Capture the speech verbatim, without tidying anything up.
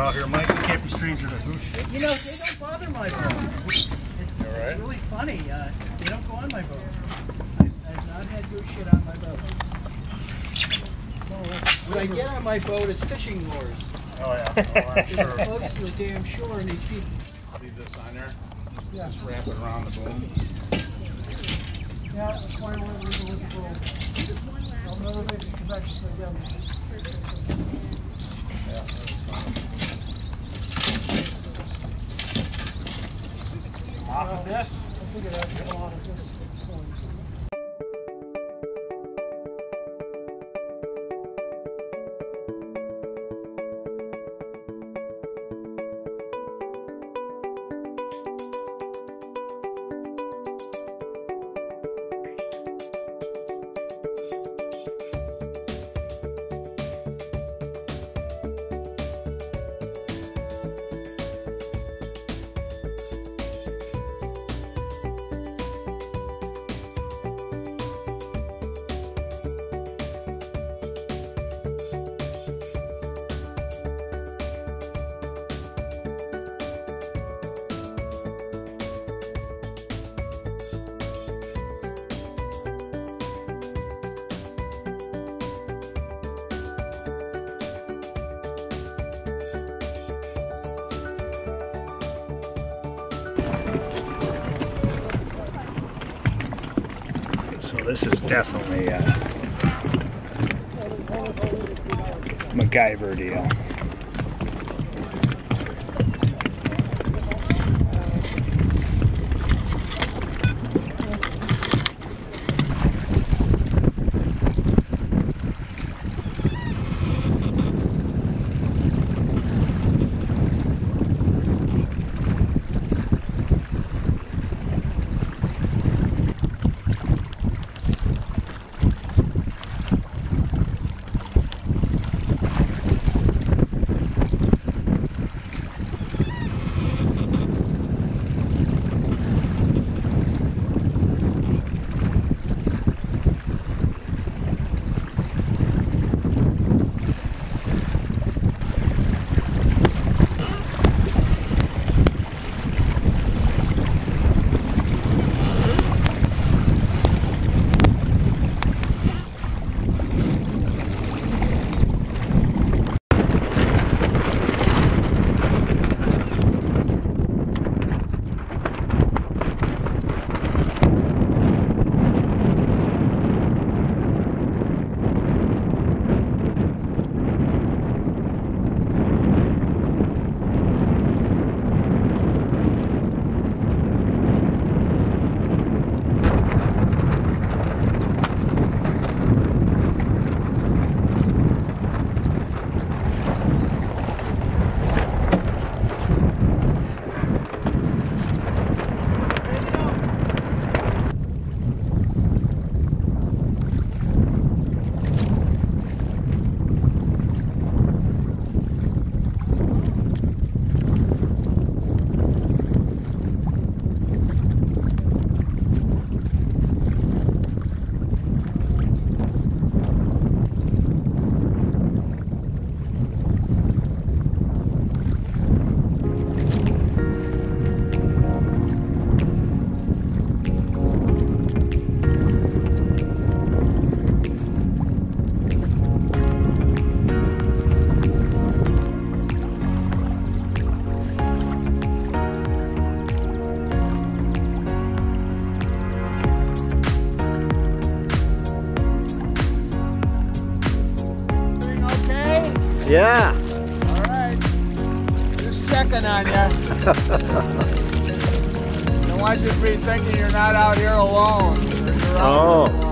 out here, Mike. You can't be stranger to who shit. You know, they don't bother my boat. It's, All right. it's really funny. Uh, they don't go on my boat. I've, I've not had goose shit on my boat. When I get on my boat, it's fishing lures. Oh yeah. Oh, I'm It's sure. close to the damn shore, and these people. I'll leave this on there. Yeah. Just wrap it around the boom. Yeah, that's why we're leaving with the boat. I'll never make a connection again. Yeah, that's fine. Off of this? I figured I'd come out of this. So this is definitely a MacGyver deal. Yeah. All right. Just checking on you. Don't want you to be thinking you're not out here alone. You're out Oh. here alone.